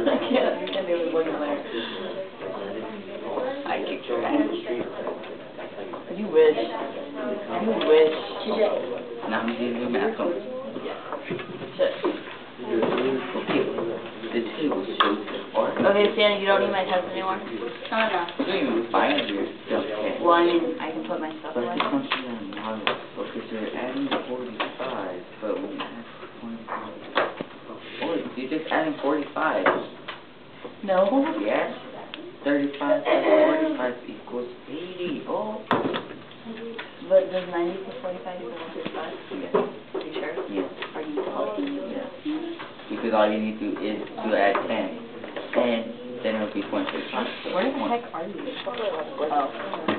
can't understand the only one player. I kicked your ass. You wish. You wish. Now I'm going to do math. Shit. Okay. This table shows the art. Okay, Santa, you don't need my test anymore? No. You don't even find your stuff yet. Well, I mean, I can put my stuff But away. this one's here on model. Okay, so you're adding 45, but when you add 25. Oh, you're just adding 45. No. Yes. 35 plus 45 equals 80. Oh. But does 90 plus 45 equal 135? Yes. Are you sure? Yes. Are you positive? Yes. Because all you need to is to add 10. And then it'll be 135. Where the heck are you? Oh.